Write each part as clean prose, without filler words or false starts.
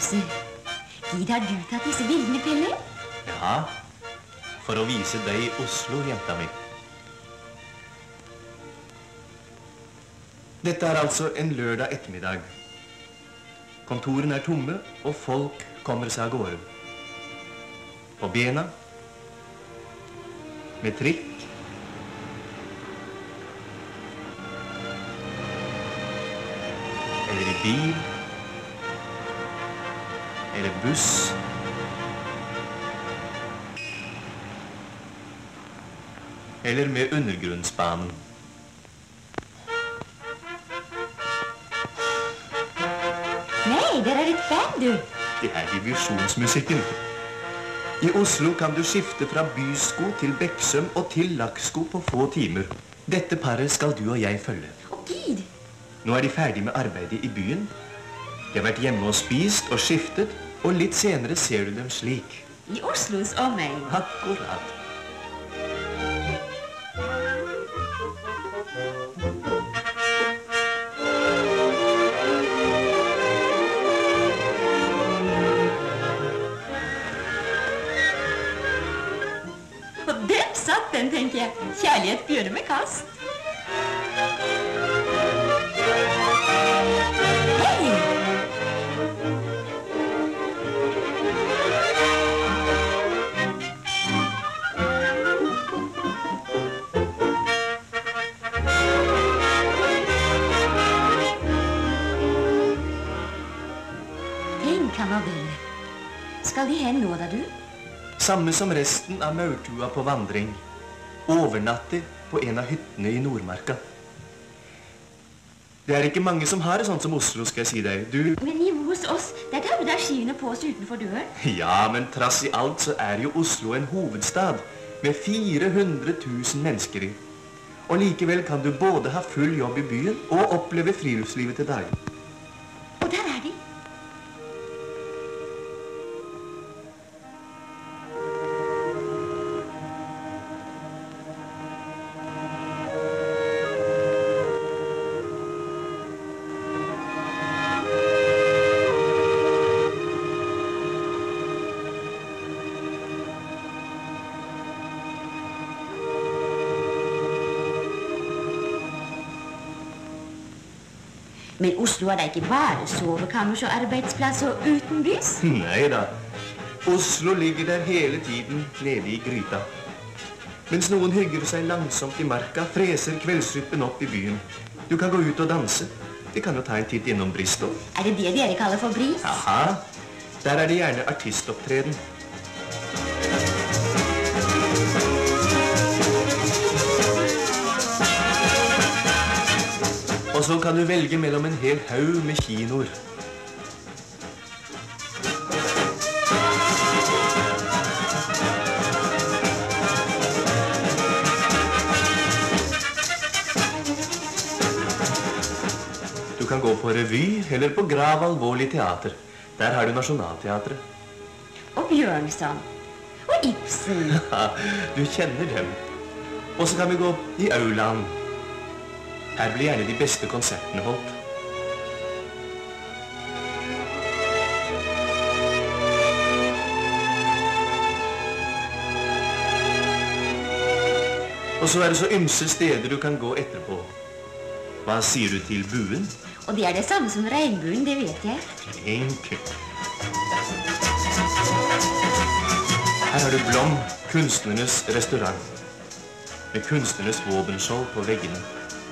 huset. Gid har du tatt disse bildene, Pelle? Ja, for å vise deg Oslo, jenta mi. Dette er altså en lørdag ettermiddag. Kontorene er tomme, og folk kommer seg av gårde. På bena, med trikk, eller i bil, eller buss, eller med undergrunnsbanen. Nei, der er et band, du. Det er divisjonsmusikken. I Oslo kan du skifte fra bysko til bekksøm og til lakksko på få timer. Dette paret skal du og jeg følge. Å, Gid. Nå er de ferdig med arbeidet i byen. De har vært hjemme og spist og skiftet, og litt senere ser du dem slik. I Oslos omegn. Akkurat. Og den satt den, tenker jeg. Kjærlighet begynner med kast. Hei! Tenk, Annabelle. Skal de hen nå, da, du? Samme som resten av maurtua på vandring. Overnatter på en av hyttene i Nordmarka. Det er ikke mange som har det sånt som Oslo, skal jeg si deg. Du... Men hjemme hos oss, der tar vi da skiene på oss utenfor døren. Ja, men trass i alt så er jo Oslo en hovedstad med 400 000 mennesker i. Og likevel kan du både ha full jobb i byen og oppleve friluftslivet til dagen. Og der er de. Men Oslo er da ikke bare sovekammers og arbeidsplasser utenbys? Nei da. Oslo ligger der hele tiden nede i gryta. Mens noen hygger seg langsomt i marka, freser kveldsryppen opp i byen. Du kan gå ut og danse. Vi kan jo ta en titt innom Bristol. Er det det dere kaller for bris? Aha. Der er det gjerne artistopptreden. Og så kan du velge mellom en hel haug med kinoer. Du kan gå på revy eller på grav alvorlig teater. Der har du Nationalteatret. Og Bjørnson. Og Ibsen. Ja, du kjenner dem. Og så kan vi gå i aulaen. Her blir gjerne de beste konsertene holdt. Og så er det så ymse steder du kan gå etterpå. Hva sier du til buen? Og det er det samme som regnbuen, det vet jeg. Enkelt. Her har du Blom, kunstnernes restaurant. Med kunstnernes våbenskjold på veggene.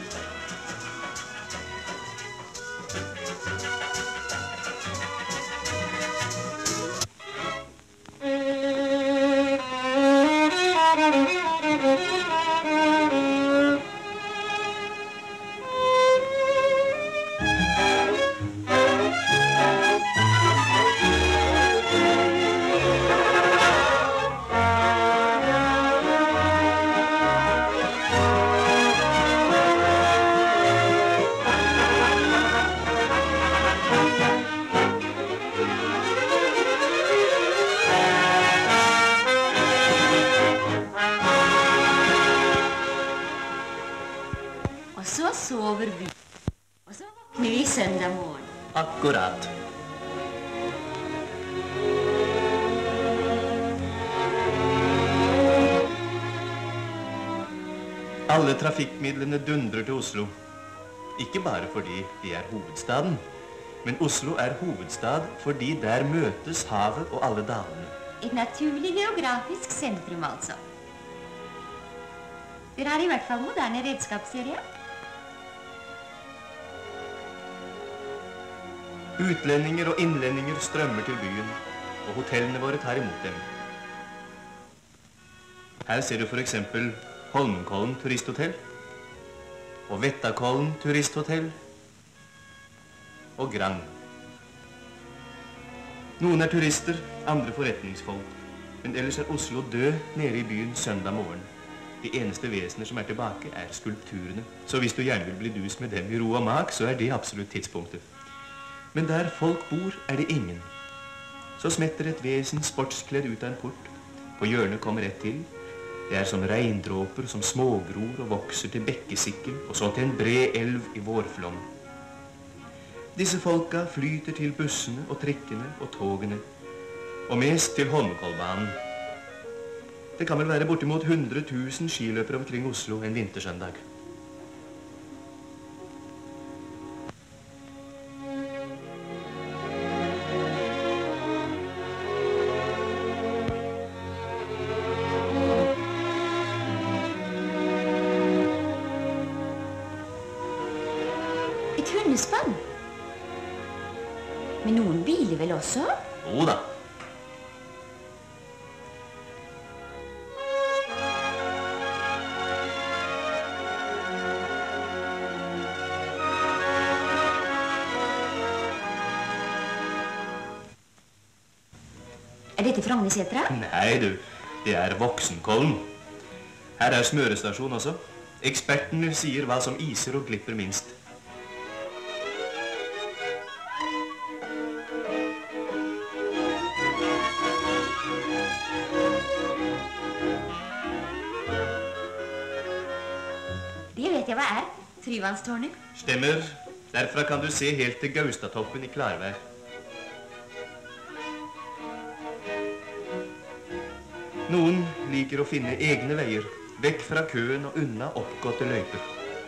Så sover vi. Og så våkner vi søndag morgen. Akkurat. Alle trafikkmidlene dundrer til Oslo. Ikke bare fordi de er hovedstaden, men Oslo er hovedstad fordi der møtes havet og alle dalene. Et naturlig geografisk sentrum, altså. Dere har i hvert fall moderne redskapsserier. Utlendinger og innlendinger strømmer til byen, og hotellene våre tar imot dem. Her ser du for eksempel Holmenkollen turisthotell, og Vettakollen turisthotell, og Grand. Noen er turister, andre forretningsfolk, men ellers er Oslo død nede i byen søndag morgen. De eneste vesener som er tilbake er skulpturene, så hvis du gjerne vil bli dus med dem i ro og mak, så er det absolutt tidspunktet. Men der folk bor, er det ingen. Så smetter et vesen sportskledd ut av en port. På hjørnet kommer et til. Det er som regndråper som smågror og vokser til bekkesikkel, og så til en bred elv i vårflom. Disse folka flyter til bussene og trikkene og togene, og mest til Holmenkollbanen. Det kan vel være bortimot 100 000 skiløpere omkring Oslo en vintersøndag. Et hundespann. Men noen biler vel også? Jo da. Er dette Frognersetra? Nei du, det er Voksenkollen. Her er smørestasjon også. Ekspertene sier hva som iser og glipper minst. Det vet jeg hva er. Tryvannstårnet. Stemmer. Derfra kan du se helt til Gaustatoppen i klarvær. Noen liker å finne egne veier, vekk fra køen og unna oppgåtte løyper.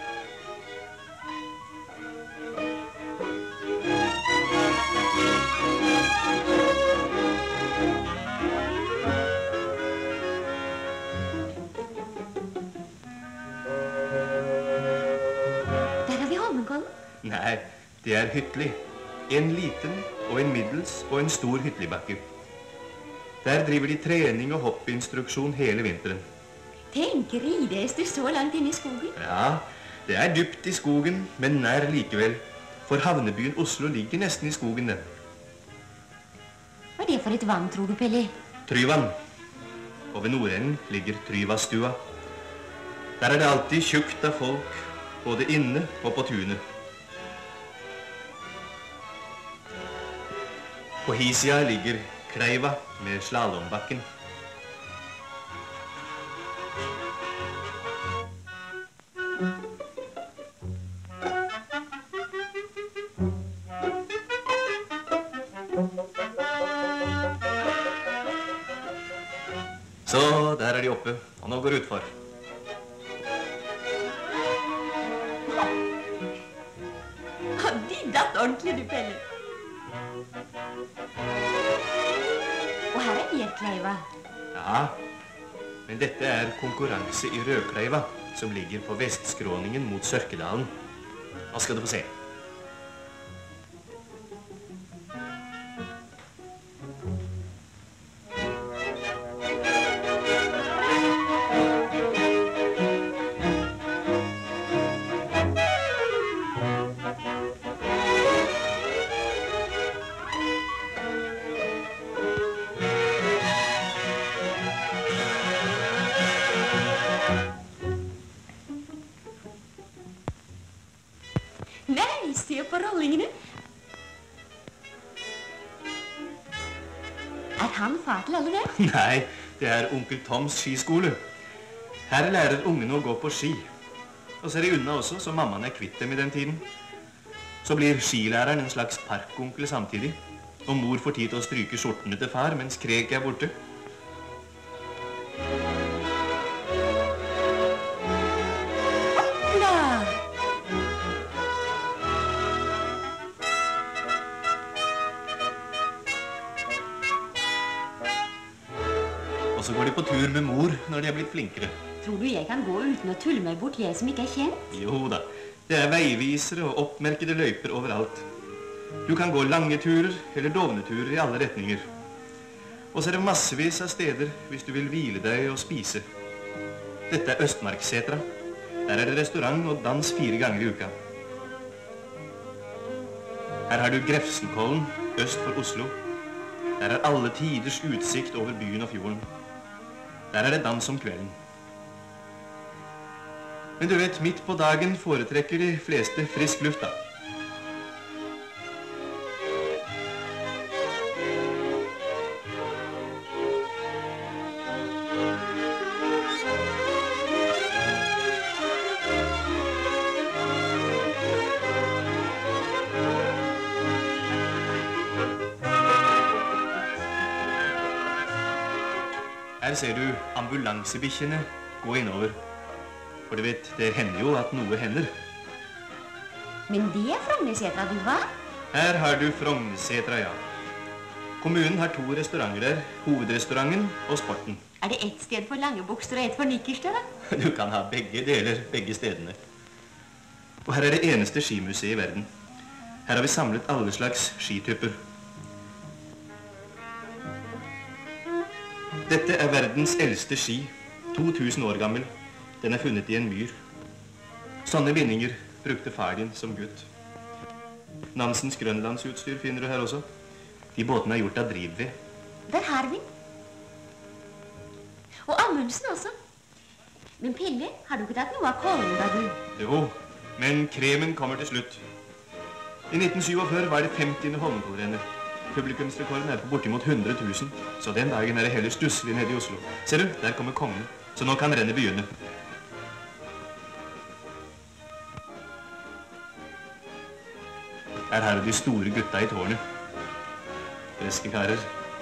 Der har vi Holmenkollen. Nei, det er Hytli. En liten og en middels og en stor Hytlibakke. Der driver de trening og hoppinstruksjon hele vinteren. Tenk, ridehester så langt inne i skogen. Ja, det er dypt i skogen, men nær likevel. For havnebyen Oslo ligger nesten i skogen, den. Hva er det for et vann, tror du, Pelle? Tryvann. Og ved nordenden ligger Tryvastua. Der er det alltid tjukt av folk, både inne og på tunet. På hisia ligger Kleiva med slalombakken. Så, der er de oppe, og nå går utfor. De datt ordentlig, du, Pelle. Og her er Bjerkleiva. Ja, men dette er konkurranse i Rødkleiva, som ligger på vestskråningen mot Sørkedalen. Nå skal du få se. Nei, se på rollingene. Er han far til alle dem? Nei, det er onkel Toms skiskole. Her lærer ungene å gå på ski. Og så er de unna også, så mammaen er kvitt dem i den tiden. Så blir skilæreren en slags parkonkel samtidig. Og mor får tid til å stryke skjortene til far, mens Krek er borte. når de er blitt flinkere. Tror du jeg kan gå uten å tulle meg bort, jeg som ikke er kjent? Jo da, det er veivisere og oppmerkede løyper overalt. Du kan gå lange turer eller dovneturer i alle retninger. Og så er det massevis av steder hvis du vil hvile deg og spise. Dette er Østmarksetra. Der er det restaurant og dans 4 ganger i uka. Her har du Grefsenkollen, øst for Oslo. Der er alle tiders utsikt over byen og fjorden. Der er det dans om kvelden. Men du vet, midt på dagen foretrekker de fleste frisk luft da. Her ser du ambulansebikkjene gå innover. For du vet, det hender jo at noe hender. Men det er Frognersetra, du hva? Her har du Frognersetra, ja. Kommunen har 2 restauranter der, hovedrestauranten og sporten. Er det ett sted for lange bukser og ett for nikkerstø, da? Du kan ha begge deler, begge stedene. Og her er det eneste skimuseet i verden. Her har vi samlet alle slags skityper. Dette er verdens eldste ski, 2000 år gammel. Den er funnet i en myr. Sånne bindinger brukte far din som gutt. Nansens grønlandsutstyr finner du her også. De båtene er gjort av drivved. Der har vi. Og Amundsen også. Men Pelle, har du ikke tatt noe av kålen da du? Jo, men kremen kommer til slutt. I 1947 var det 50. Holmenkollrennet. Publikumsrekorden er på bortimot 100 000, så den dagen er det heller stusslig nede i Oslo. Ser du, der kommer kongen, så nå kan rennet begynne. Her har du de store gutta i tårnet. Freske karer.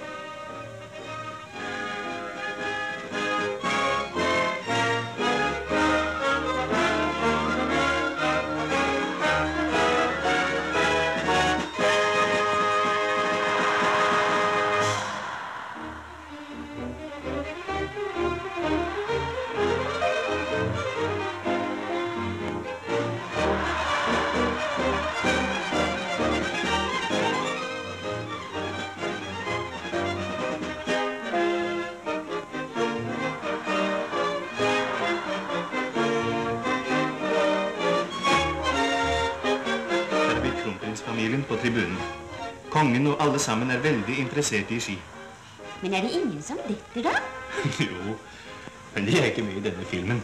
Familien på tribunen. Kongen og alle sammen er veldig interessert i ski. Men er det ingen som detter da? Jo, men de er ikke med i denne filmen.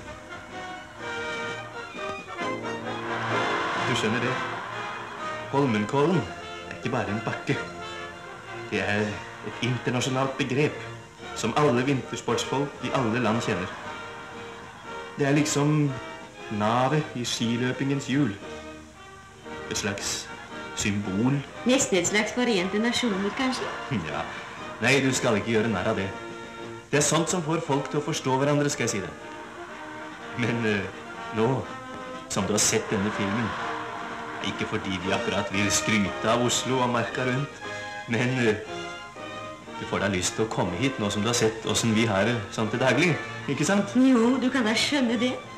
Du skjønner det. Holmenkollen er ikke bare en bakke. Det er et internasjonalt begrep som alle vintersportsfolk i alle land kjenner. Det er liksom navet i skiløpingens hjul. Et slags symbol. Nesten et slags forente nasjoner, kanskje? Ja. Nei, du skal ikke gjøre nær av det. Det er sånt som får folk til å forstå hverandre, skal jeg si det. Men nå, som du har sett denne filmen, ikke fordi vi akkurat vil skryte av Oslo og marka rundt, men du får da lyst til å komme hit nå som du har sett hvordan vi har det sånn til daglig, ikke sant? Jo, du kan da skjønne det.